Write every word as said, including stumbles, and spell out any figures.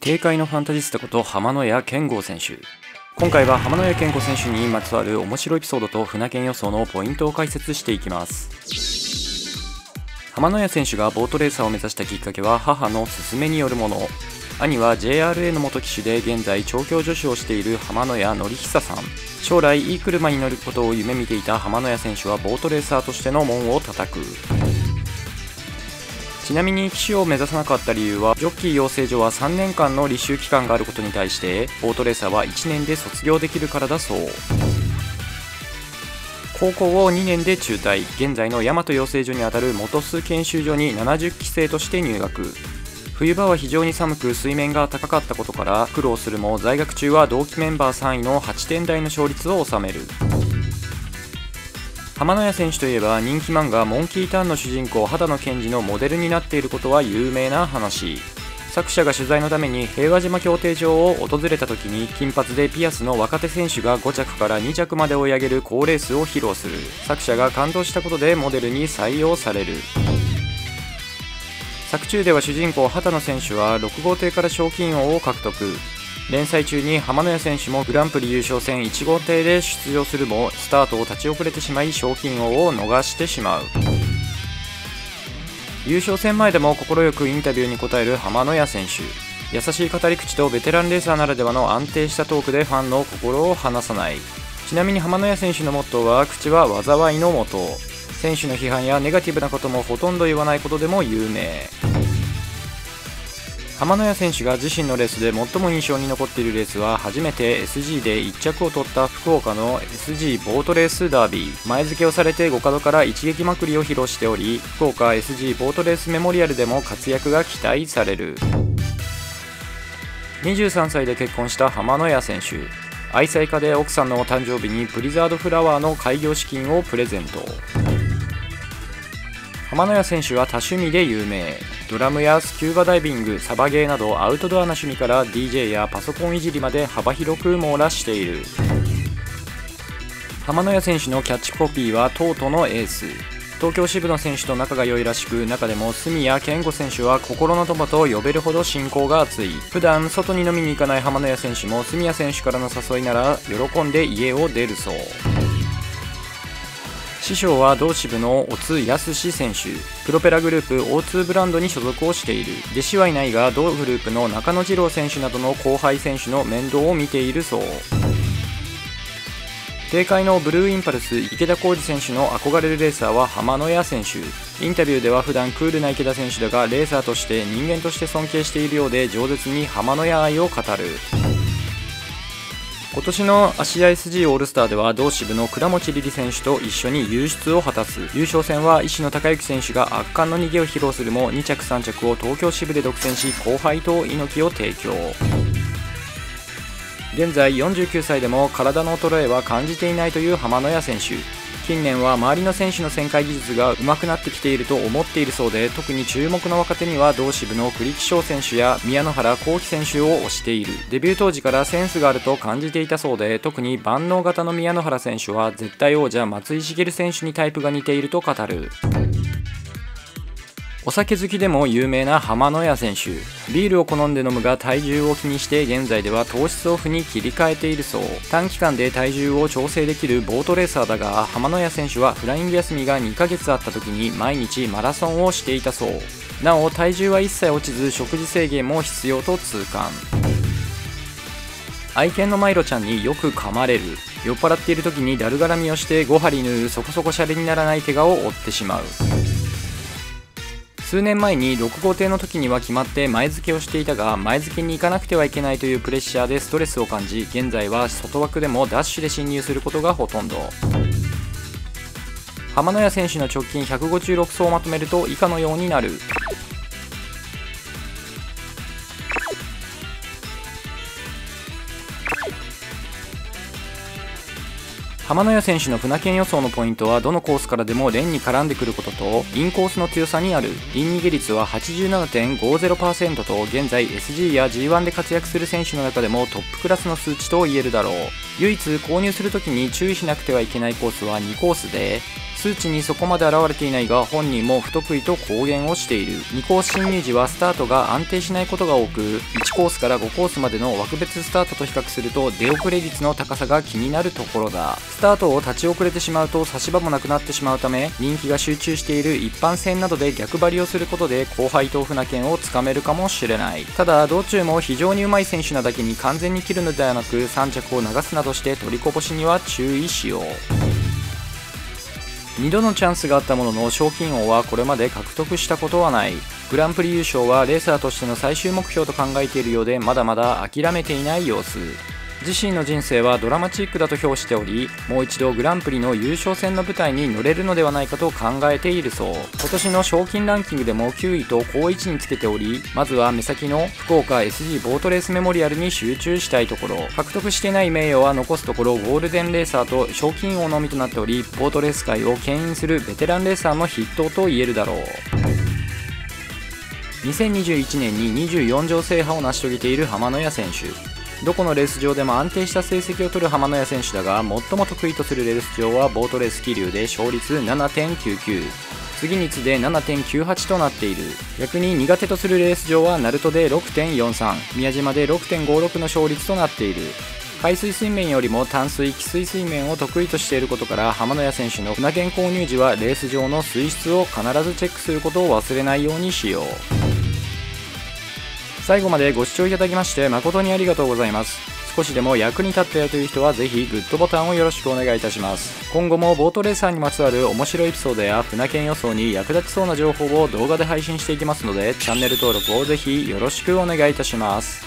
警戒のファンタジスタこと浜野谷健吾選手。今回は浜野谷健吾選手にまつわる面白いエピソードと船券予想のポイントを解説していきます。浜野谷選手がボートレーサーを目指したきっかけは母の勧めによるもの。兄は ジェイアールエー の元騎手で現在調教助手をしている浜野谷典久さん。将来いい車に乗ることを夢見ていた浜野谷選手はボートレーサーとしての門を叩く。ちなみに騎手を目指さなかった理由は、ジョッキー養成所はさんねんかんの履修期間があることに対して、ボートレーサーはいちねんで卒業できるからだそう。高校をにねんで中退、現在の大和養成所にあたる元栖研修所にななじゅっき生として入学。冬場は非常に寒く水面が高かったことから苦労するも、在学中は同期メンバーさんいのはってん台の勝率を収める。浜野谷選手といえば、人気漫画モンキーターンの主人公秦野健二のモデルになっていることは有名な話。作者が取材のために平和島競艇場を訪れた時に、金髪でピアスの若手選手がご着からに着まで追い上げる好レースを披露する。作者が感動したことでモデルに採用される。作中では主人公秦野選手はろく号艇から賞金王を獲得。連載中に浜野谷選手もグランプリ優勝戦いち号艇で出場するも、スタートを立ち遅れてしまい賞金王を逃してしまう。優勝戦前でも快くインタビューに答える浜野谷選手。優しい語り口とベテランレーサーならではの安定したトークでファンの心を離さない。ちなみに浜野谷選手のモットーは、口は災いのもと。選手の批判やネガティブなこともほとんど言わないことでも有名。浜野谷選手が自身のレースで最も印象に残っているレースは、初めて エスジー でいっ着を取った福岡の エスジー ボートレースダービー。前付けをされてご角から一撃まくりを披露しており、福岡 エスジー ボートレースメモリアルでも活躍が期待される。にじゅうさんさいで結婚した浜野谷選手。愛妻家で奥さんの誕生日にプリザードフラワーの開業資金をプレゼント。浜野谷選手は多趣味で有名。ドラムやスキューバダイビング、サバゲーなどアウトドアな趣味から ディージェー やパソコンいじりまで幅広く網羅している。浜野谷選手のキャッチコピーはトートのエース。東京支部の選手と仲が良いらしく、中でも住谷健吾選手は心の友と呼べるほど親交が厚い。普段外に飲みに行かない浜野谷選手も、住谷選手からの誘いなら喜んで家を出るそう。師匠は同支部の小津康選手。プロペラグループ オーツー ブランドに所属をしている。弟子はいないが、同グループの中野次郎選手などの後輩選手の面倒を見ているそう。警戒のブルーインパルス池田浩二選手の憧れるレーサーは浜野谷選手。インタビューでは普段クールな池田選手だが、レーサーとして人間として尊敬しているようで、饒舌に浜野谷愛を語る。今年のアシア エスジー オールスターでは、同支部の倉持梨々選手と一緒に優出を果たす。優勝戦は石野孝之選手が圧巻の逃げを披露するも、に着さん着を東京支部で独占し、後輩と猪木を提供。現在よんじゅうきゅうさいでも体の衰えは感じていないという浜野谷選手。近年は周りの選手の旋回技術が上手くなってきていると思っているそうで、特に注目の若手には同支部の栗木翔選手や宮野原幸輝選手を推している。デビュー当時からセンスがあると感じていたそうで、特に万能型の宮野原選手は絶対王者松井茂選手にタイプが似ていると語る。お酒好きでも有名な浜野谷選手。ビールを好んで飲むが体重を気にして、現在では糖質オフに切り替えているそう。短期間で体重を調整できるボートレーサーだが、浜野谷選手はフライング休みがにかげつあった時に毎日マラソンをしていたそう。なお体重は一切落ちず、食事制限も必要と痛感。愛犬のマイロちゃんによく噛まれる。酔っ払っている時にだるがらみをしてご針縫うそこそこシャレにならない怪我を負ってしまう。数年前にろく号艇の時には決まって前付けをしていたが、前付けに行かなくてはいけないというプレッシャーでストレスを感じ、現在は外枠でもダッシュで進入することがほとんど。浜野谷選手の直近ひゃくごじゅうろく走をまとめると以下のようになる。浜野谷選手の船券予想のポイントは、どのコースからでも連に絡んでくることと、インコースの強さにある。イン逃げ率は はちじゅうななてんごゼロパーセント と、現在 エスジー や ジーワン で活躍する選手の中でもトップクラスの数値と言えるだろう。唯一購入するときに注意しなくてはいけないコースはにコースで、 数値にそこまで現れていないが、本人も不得意と公言をしている。にコース進入時はスタートが安定しないことが多く、いちコースからごコースまでの枠別スタートと比較すると出遅れ率の高さが気になるところだ。スタートを立ち遅れてしまうと差し場もなくなってしまうため、人気が集中している一般戦などで逆張りをすることで後輩と船券をつかめるかもしれない。ただ道中も非常に上手い選手なだけに完全に切るのではなく、さん着を流すなどして取りこぼしには注意しよう。にどのチャンスがあったものの賞金王はこれまで獲得したことはない。グランプリ優勝はレーサーとしての最終目標と考えているようで、まだまだ諦めていない様子。自身の人生はドラマチックだと評しており、もう一度グランプリの優勝戦の舞台に乗れるのではないかと考えているそう。今年の賞金ランキングでもきゅういと好位置につけており、まずは目先の福岡 エスジー ボートレースメモリアルに集中したいところ。獲得していない名誉は残すところゴールデンレーサーと賞金王のみとなっており、ボートレース界を牽引するベテランレーサーの筆頭と言えるだろう。にせんにじゅういちねんににじゅうよん乗制覇を成し遂げている浜野谷選手。どこのレース場でも安定した成績を取る浜野谷選手だが、最も得意とするレース場はボートレース桐生で勝率 ななてんきゅうきゅう、次に次で ななてんきゅうはち となっている。逆に苦手とするレース場は鳴門で ろくてんよんさん、宮島で ろくてんごろく の勝率となっている。海水水面よりも淡水汽水水面を得意としていることから、浜野谷選手の船券購入時はレース場の水質を必ずチェックすることを忘れないようにしよう。最後までご視聴いただきまして誠にありがとうございます。少しでも役に立ったよという人はぜひグッドボタンをよろしくお願いいたします。今後もボートレーサーにまつわる面白いエピソードや船券予想に役立ちそうな情報を動画で配信していきますので、チャンネル登録をぜひよろしくお願いいたします。